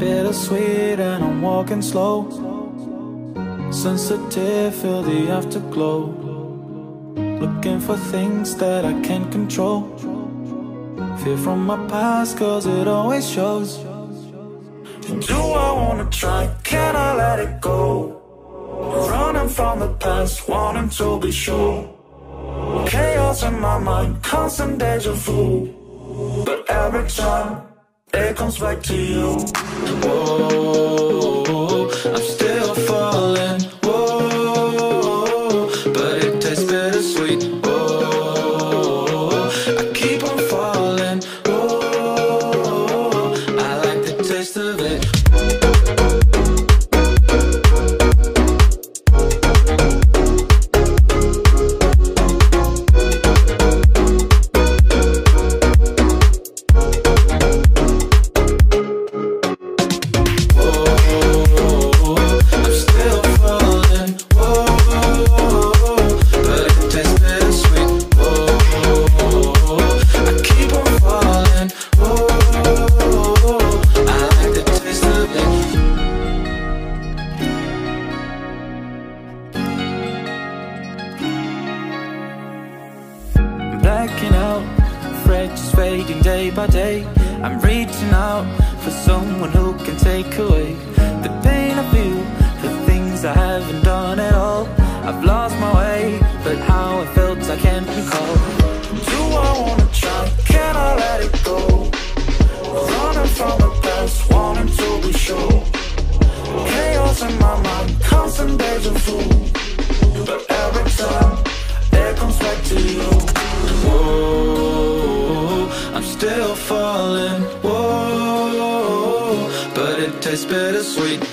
bittersweet and I'm walking slow. Sensitive, feel the afterglow. Looking for things that I can't control. Fear from my past cause it always shows. Do I wanna try? Can I let it go? Running from the past, wanting to be sure. Chaos in my mind, constant deja vu. But every time, it comes back to you. Whoa, I'm still falling. Whoa, but it tastes bittersweet. Whoa, I keep on falling. Whoa, I like the taste of it. Blacking out, afraid just fading day by day. I'm reaching out for someone who can take away the pain I feel, the things I haven't done at all. I've lost my way, but how I felt I can't recall. Do I wanna try? Can I let it go? Running from the past, wanting to be sure. Chaos in my mind, constant deja vu. But every time, it comes back to you. Whoa, I'm still falling. Whoa, but it tastes bittersweet.